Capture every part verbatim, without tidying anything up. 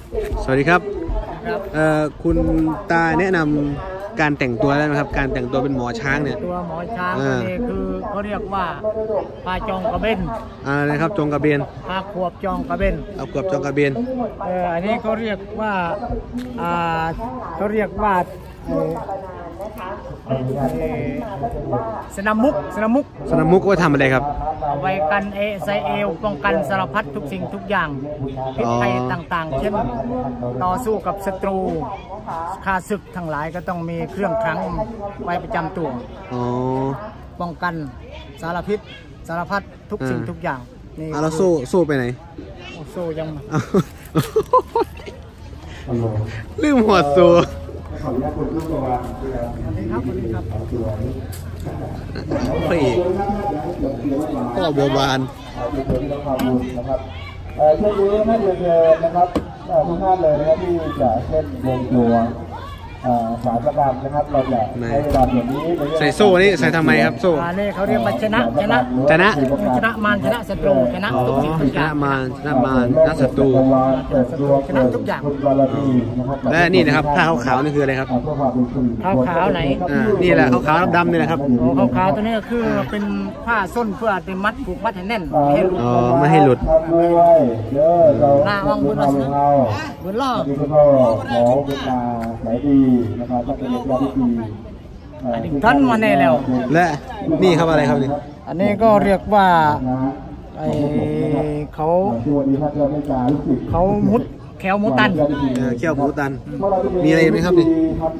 สวัสดีครับเอ่อคุณตาแนะนำการแต่งตัวได้ไหมครับการแต่งตัวเป็นหมอช้างเนี่ยตัวหมอช้างนี่คือเขาเรียกว่าพาจองกระเบนอะไรนะครับจงกระเบนพาขวบจองกระเบนเอาขวบจองกระเบนเอออันนี้เขาเรียกว่าอ่าเขาเรียกว่าสนามมุกสนามมุกสนามมุกว่าทำอะไรครับไว้กันเอไซเอลป้องกันสารพัดทุกสิ่งทุกอย่างพิษภัยต่างๆเช่นต่อสู้กับศัตรูข้าศึกทั้งหลายก็ต้องมีเครื่องคลังไว้ประจำตัวป้องกันสารพิษสารพัดทุกสิ่งทุกอย่างนี่เราสู้สู้ไปไหนสู้ยังลืมหัวสู้ขออนุญาตคุณลูกตัวสวัสดีครับสวัสดีครับพระเอกพ่อบัวบานนะครับเช่นนี้ท่านเชิญนะครับทุกท่านเลยนะครับที่จะเช่นวงตัวสารประดับนะครับเราจะให้เราแบบนี้ใส่โซ่นี่ใส่ทำไมครับโซ่อันนี้เขาเรียกว่าชนะชนะชนะชนะมารชนะศัตรูชนะทุกสิ่งทุกอย่างชนะมารชนะมารชนะศัตรูชนะทุกอย่างและนี่นะครับผ้าขาวๆนี่คืออะไรครับขาวขาวไหนอ่านี่แหละขาวขาวดำๆนี่แหละครับขาวขาวตัวนี้ก็คือเป็นผ้าส้นเพื่อติมัดผูกมัดให้แน่นอ๋อไม่ให้หลุดหน้าว่างบุญล่อบุญล่อหมอบุญตาไหนดีนะครับต้องเป็นยาที่ดีท่านมาแน่แล้วและนี่ครับอะไรครับนี่อันนี้ก็เรียกว่าไอเขาเขามุดแควมุตันแควมุตันมีอะไรไหมครับนี่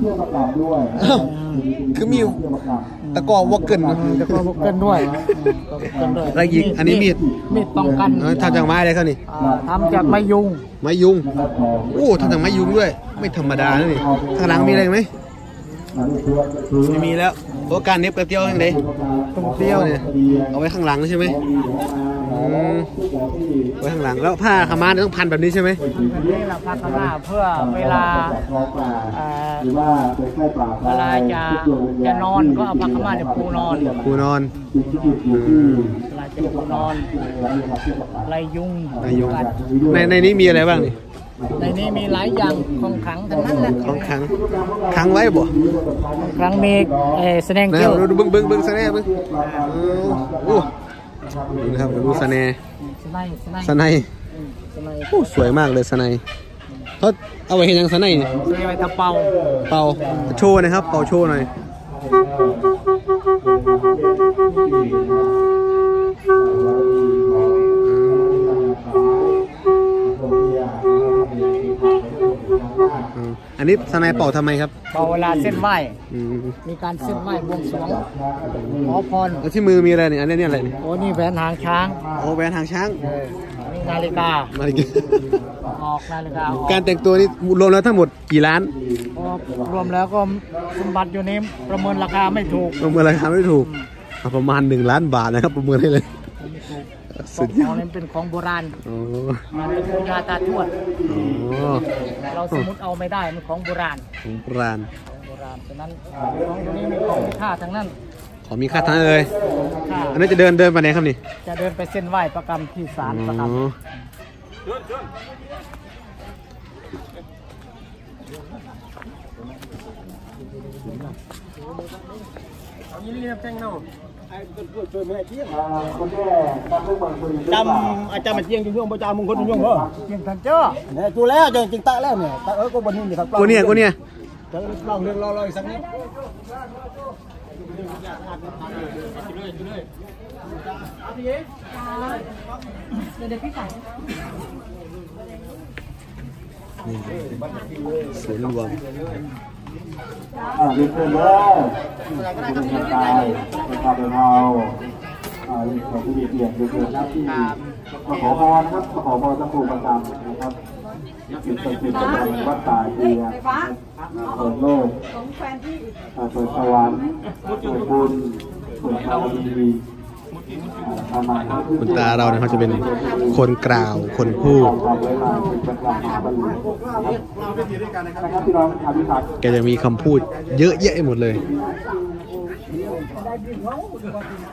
คือมีตะกอวอกเกินตะกอวอกเกินด้วยอะไรอีกอันนี้มีดมีดป้องกันทำจากไม้อะไรครับนี่ทำจากไม้ยุงไม้ยุงโอ้ทำจากไม้ยุงด้วยไม่ธรรมดานะนี่ข้างหลังมีอะไรไหมไม่มีแล้วโอ้การเน็บกระเตียวยังไงตรงเตียวเนี่ยเอาไว้ข้างหลังใช่ไหมไว้ข้างหลังแล้วผ้าขม่าต้องพันแบบนี้ใช่ไหมนี่แหละผ้าขม่าเพื่อเวลาเวลาจะจะนอนก็เอาผ้าขม่าเนี่ยปูนอนปูนอนเวลาจะปูนอนไรยุงไรยุงในในนี้มีอะไรบ้างนี่ในนี้มีหลายอย่างของขังทั้งนั้นแหละของขังขังไว้บ่ขังมีแสดงเกี่ยวดูบึ้งบึ้งบึ้งแสดงบึ้งโอ้ดูนะครับดูสแนสไนโอ้สวยมากเลยสไนเขาเอาไว้เห็นยังสไนนี่เอาไว้ตะเป่าเป่าโชว์นะครับเป่าโชว์หน่อยอันนี้สไนเป่าทำไมครับเป่าเวลาเส้นไหว้มีการเส้นไหว้บวงสรวงขอพรแล้วที่มือมีอะไรเนี่ยอันนี้เนี่ยอะไรโอ้นี่แหวนหางช้างโอ้แหวนหางช้างนี่นาฬิกานาฬิกาออกนาฬิกาการแต่งตัวนี้รวมแล้วทั้งหมดกี่ล้านรวมแล้วก็สมบัติอยู่นี้ประเมินราคาไม่ถูกประเมินราคาไม่ถูกประมาณหนึ่งล้านบาทนะครับประเมินให้เลยสุดยอดนี่เป็นของโบราณมันเป็นของยาตาทวดเราสมมติเอาไม่ได้มันของโบราณของโบราณโบราณฉะนั้นของตัวนี้มีของมีค่าทั้งนั้นของมีค่าทั้งนั้นเลยอันนี้จะเดินเดินไปไหนครับนี่จะเดินไปเส้นไหว้ประกรรมที่ศาลประกรรมเอายี่ลี่น้ำแข็งเนาะจำอาจารย์มาเที่ยงจริงๆประจำมงคลจริงๆเหรอเที่ยงทันเจ้าเนี่ยจูแล้วจริงๆตะแล้วเนี่ยตะเออก็บนนี้ครับกูเนี่ยกูเนี่ยจะลองเรื่องรอรออีกสักนิดเดี๋ยวพี่ใส่สวยรวมอ่าเรียนเชิญเลยคุณทำตายคุณทำเป็นเราอ่าเรียนของผู้ดีเดียดเรียนเชิญหน้าที่ขอพรนะครับขอพรสังคมประจำนะครับสิ่งศักดิ์สิทธิ์ประจำวัดป่าเดียเปิดโลกเปิดสวรรค์เปิดบุญเปิดความดีคุณตาเราเนี่ยเขาจะเป็นคนกล่าวคนพูดแกจะมีคำพูดเยอะแยะหมดเลย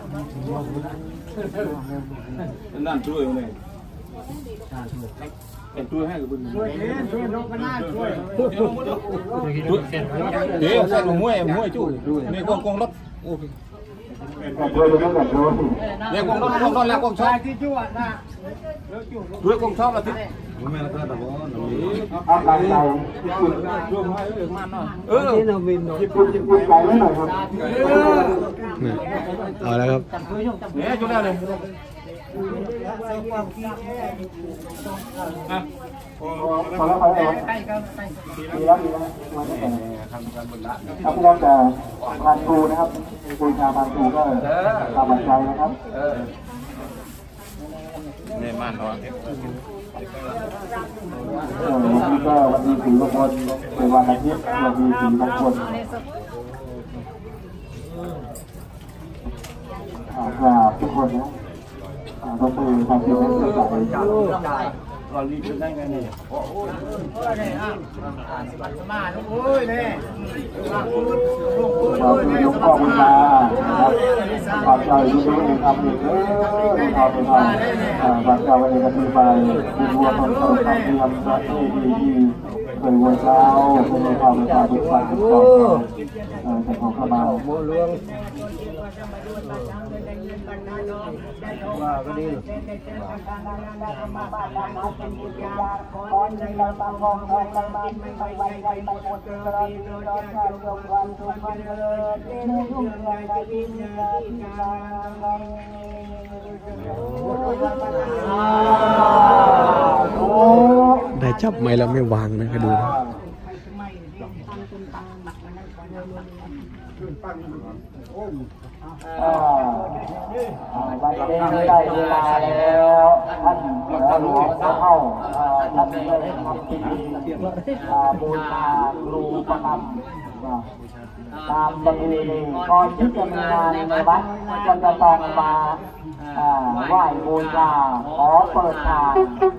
นั่นช่วยเลยเป็นตัวให้กับบุญช่วยเองช่วยนกก็น่าช่วยจุดเดี๋ยวเส้นมวยมวยจุดนี่กองกองรถโอ้ยแต่ด้วยด้วยกันด้วยเนี่ยกองรถกองรถแล้วกองชอบที่ชั่วนะด้วยกองชอบแล้วที่เอาการใจญี่ปุ่นเออญี่ปุ่นญี่ปุ่นใจไว้หน่อยครับเอาแล้วครับเนี่ยจุดแล้วเลยอ่ะพอแล้วพอแล้วใกล้ก็ใกล้ดีแล้วดีแล้วมาได้แต่ครับพี่น้องแต่พานครูนะครับครูชาพานครูก็ตามใจนะครับเนี่ยมันเนาะเออวันนี้ก็วันนี้สี่มงคลเป็นวันอาทิตย์วันนี้สี่มงคลอ่าครับทุกคนนะอ่าต้องไปทำเรื่องนี้ต่อไปเราลีบได้ไงเนี่ยโอ้ยเนี่ยอ่ะสบัดสมาลูกโอ้ยเนี่ยลูกพูดลูกพูดเราโอ้ยคือเนี่ยยกสข้บัอดสบูมาชาครับความใจที่รู้เองทำเองเออทำเองทำความใจวันนี้ก็มีไปมีวัวคนโตทำเตรียมพระที่ดีที่เคยวัวเช้าเป็นในความเป็นความทุกข์ทุกข์เออแต่ของข้ามาว่าก็ดีได้จับไหมแล้วไม่วางนะให้ดูนะวันนี้ได้เวลาแล้วท่านหลวงพ่อเข้าท่านได้ทำพิธีบูชาครูประคำตามประเพณีก่อนที่จะมีงานในวัดก็จะต้องมาไหว้บูชาขอเปิดทาง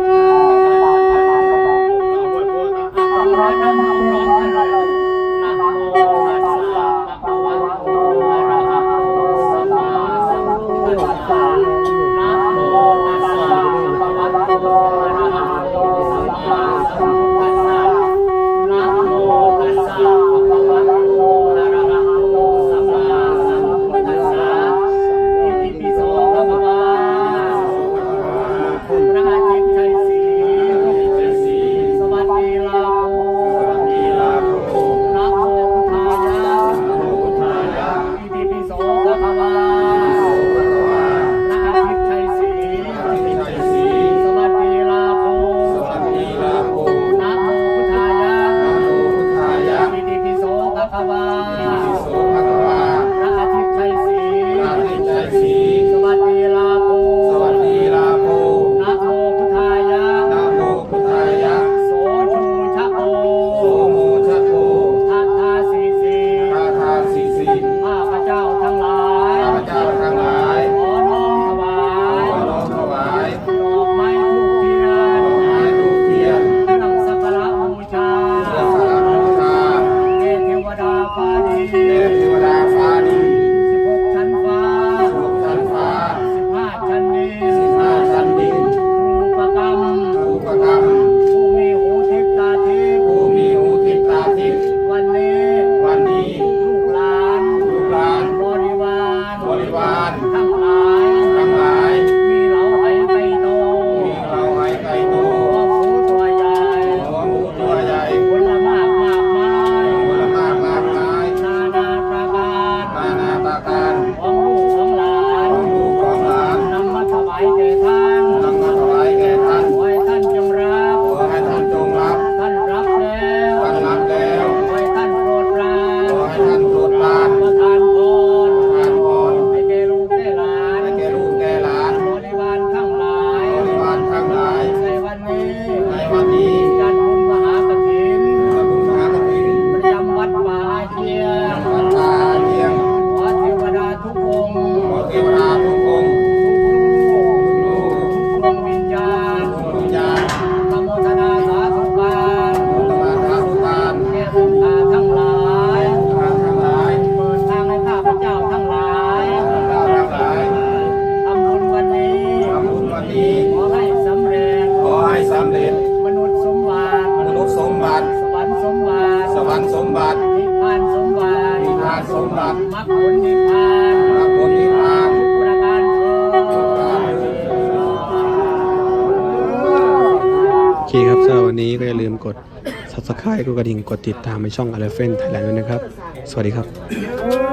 ร้อนน้ำมันร้อนเลยนะโมตัสสะภะคะวะโตอะระหะโตสัมมาสัมพุทธัสสะนะโมตัสสะภะคะวะโตอะระหะโตสัมมาสัมพุทธัสสะนะโมตัสสะภะคะวะโตอะระหะโตสัมมาสัมพุทธัสสะอิติปิโสภะคะวะพระจิตใจสีสมบัติมรรคผลนิพพานมรรคผลนิพพานประการเถิดโอเคครับสำหรับวันนี้ก็อย่าลืมกด ซับสไครบ์ กดกระดิ่งกดติดตามในช่อง Elephant Thailand ด้วยนะครับ สวัสดีครับ